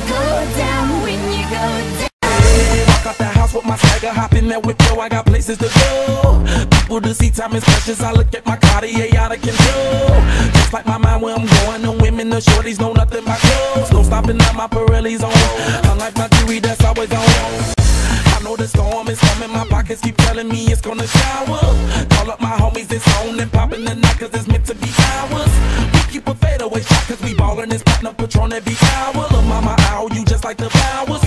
go down, when you go down. Walk out the house with my swagger, hop in that whip, yo, I got places to go. People to see, time is precious, I look at my Cartier out of control. Just like my mind where I'm going, the women, the shorties know nothing but clothes. No stopping at my Pirelli's on, unlike my jewelry that's always on. I know the storm is coming, my pockets keep telling me it's gonna shower. Call up my homies, it's on and popping the night cause it's meant to be ours. We keep a fadeaway shot cause we ballin' this platinum Patron every hour. Look mama, ow, you just like the flowers.